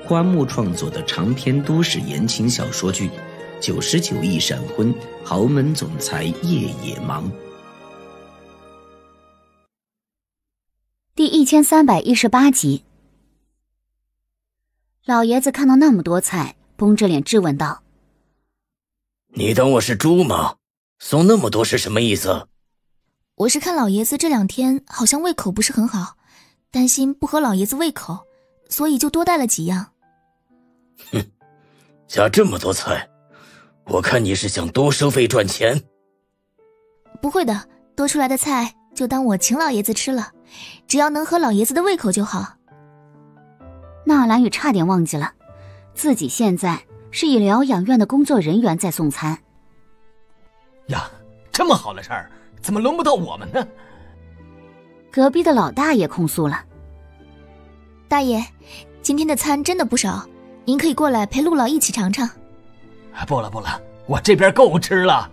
花木创作的长篇都市言情小说剧《99亿闪婚，豪门总裁夜也忙》 第1318集。老爷子看到那么多菜，绷着脸质问道：“ 你当我是猪吗？送那么多是什么意思？” 我是看老爷子这2天好像胃口不是很好，担心不合老爷子胃口，所以就多带了几样。 哼，加这么多菜，我看你是想多收费赚钱。 不会的，多出来的菜就当我请老爷子吃了，只要能合老爷子的胃口就好。 纳兰雨差点忘记了，自己现在是以疗养院的工作人员在送餐。 呀，这么好的事儿，怎么轮不到我们呢？ 隔壁的老大爷控诉了：“ 大爷，今天的餐真的不少，您可以过来陪陆老一起尝尝。” 不了，我这边够吃了。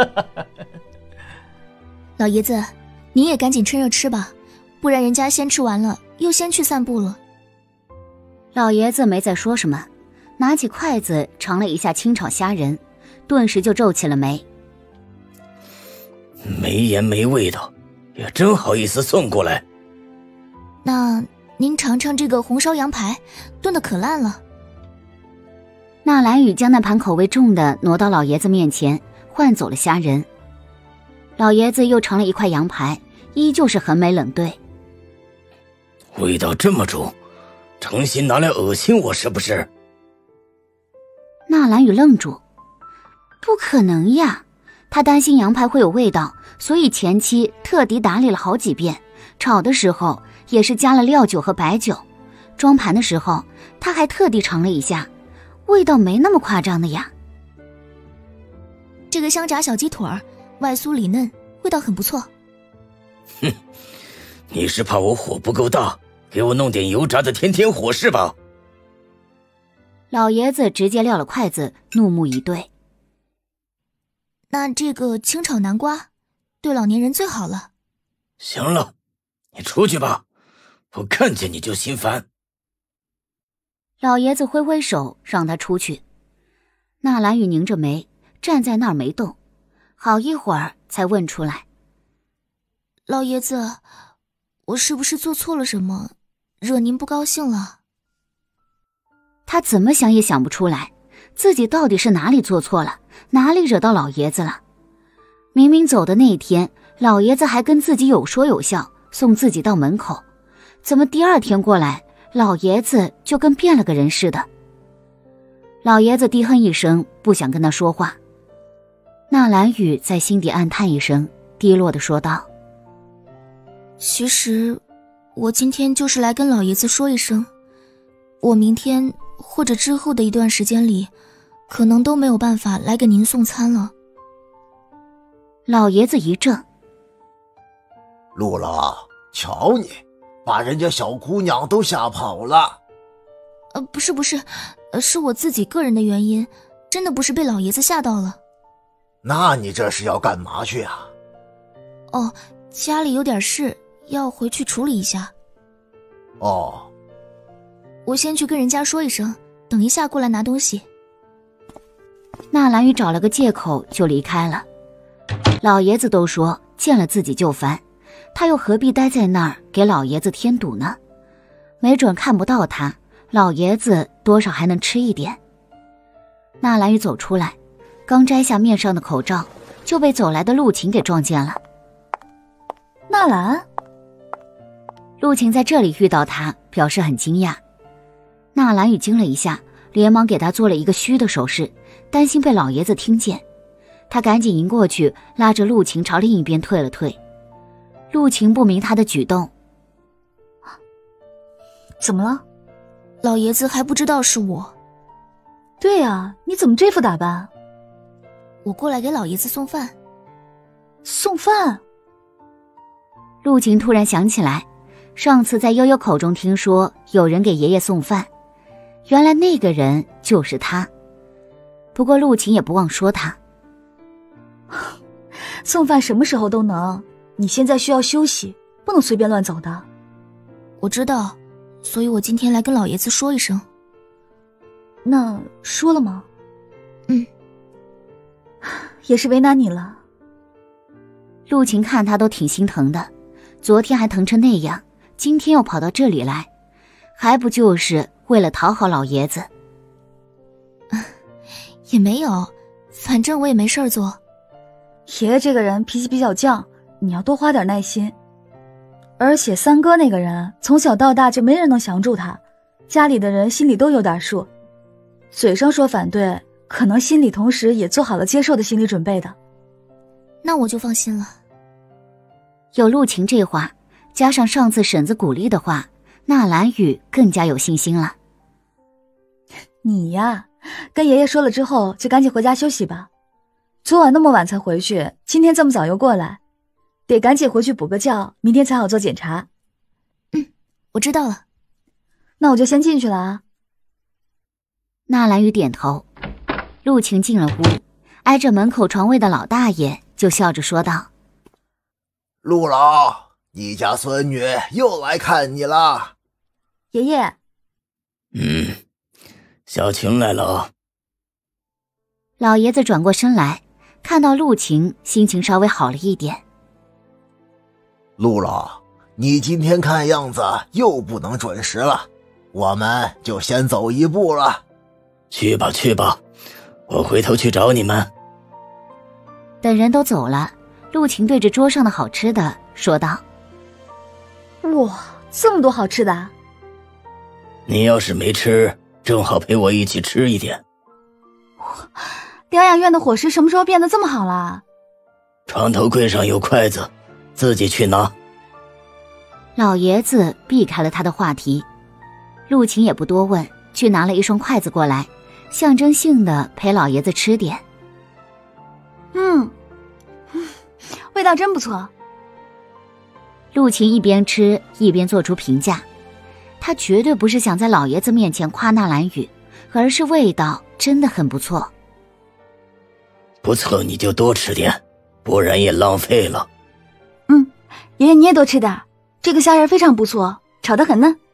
老爷子，您也赶紧趁热吃吧，不然人家先吃完了，又先去散步了。 老爷子没再说什么，拿起筷子尝了一下清炒虾仁，顿时就皱起了眉。 没盐没味道，也真好意思送过来。 那您尝尝这个红烧羊排，炖得可烂了。 纳兰雨将那盘口味重的挪到老爷子面前，换走了虾仁。老爷子又尝了一块羊排，依旧是横眉冷对。 味道这么重，诚心拿来恶心我是不是？ 纳兰雨愣住，不可能呀，他担心羊排会有味道，所以前期特地打理了好几遍，炒的时候也是加了料酒和白酒，装盘的时候他还特地尝了一下，味道没那么夸张的呀。 这个香炸小鸡腿外酥里嫩，味道很不错。 哼，你是怕我火不够大，给我弄点油炸的添添火是吧？ 老爷子直接撂了筷子，怒目以对。 那这个清炒南瓜对老年人最好了。 行了，你出去吧，我看见你就心烦。 老爷子挥挥手让他出去。纳兰雨拧着眉站在那儿没动，好一会儿才问出来：“ 老爷子，我是不是做错了什么，惹您不高兴了？” 他怎么想也想不出来，自己到底是哪里做错了，哪里惹到老爷子了。明明走的那天，老爷子还跟自己有说有笑，送自己到门口，怎么第2天过来，老爷子就跟变了个人似的？老爷子低哼一声，不想跟他说话。纳兰雨在心底暗叹一声，低落地说道：“ 其实我今天就是来跟老爷子说一声，我明天或者之后的一段时间里，可能都没有办法来给您送餐了。” 老爷子一怔：“ 陆老，瞧你，把人家小姑娘都吓跑了。” 不是，是我自己个人的原因，真的不是被老爷子吓到了。 那你这是要干嘛去啊？ 哦，家里有点事，要回去处理一下。 哦， 我先去跟人家说一声，等一下过来拿东西。 纳兰雨找了个借口就离开了。老爷子都说见了自己就烦，他又何必待在那儿给老爷子添堵呢？没准看不到他，老爷子多少还能吃一点。纳兰雨走出来，刚摘下面上的口罩，就被走来的陆晴给撞见了。 纳兰， 陆晴在这里遇到他，表示很惊讶。纳兰雨惊了一下，连忙给他做了一个虚的手势，担心被老爷子听见。他赶紧迎过去，拉着陆晴朝另一边退了退。陆晴不明他的举动。 怎么了？ 老爷子还不知道是我。 对啊，你怎么这副打扮？ 我过来给老爷子送饭。 送饭？ 陆晴突然想起来，上次在悠悠口中听说有人给爷爷送饭，原来那个人就是他。不过陆晴也不忘说他。 送饭什么时候都能，你现在需要休息，不能随便乱走的。 我知道，所以我今天来跟老爷子说一声。 那说了吗？ 嗯， 也是为难你了。 陆晴看他都挺心疼的，昨天还疼成那样，今天又跑到这里来，还不就是为了讨好老爷子？ 也没有，反正我也没事儿做。 爷爷这个人脾气比较犟，你要多花点耐心。而且三哥那个人从小到大就没人能降住他，家里的人心里都有点数，嘴上说反对，可能心里同时也做好了接受的心理准备的。 那我就放心了。 有陆晴这话，加上上次婶子鼓励的话，纳兰雨更加有信心了。 你呀，跟爷爷说了之后就赶紧回家休息吧。昨晚那么晚才回去，今天这么早又过来，得赶紧回去补个觉，明天才好做检查。 我知道了。 那我就先进去了啊。 纳兰雨点头。陆晴进了屋，挨着门口床位的老大爷就笑着说道： 陆老，你家孙女又来看你了。 爷爷。 小晴来了。 老爷子转过身来，看到陆晴，心情稍微好了一点。 陆老，你今天看样子又不能准时了，我们就先走一步了。 去吧去吧，我回头去找你们。 等人都走了，陆晴对着桌上的好吃的说道： 哇，这么多好吃的啊！ 你要是没吃，正好陪我一起吃一点。 疗养院的伙食什么时候变得这么好了？ 床头柜上有筷子，自己去拿。 老爷子避开了他的话题，陆晴也不多问，去拿了一双筷子过来，象征性的陪老爷子吃点。 味道真不错。 陆晴一边吃一边做出评价，他绝对不是想在老爷子面前夸纳兰雨，而是味道真的很不错。 不错你就多吃点，不然也浪费了。 爷爷你也多吃点，这个虾仁非常不错，炒得很嫩。